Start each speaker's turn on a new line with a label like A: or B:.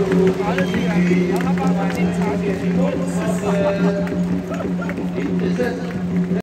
A: 拿着进来，然后他帮我们进茶点。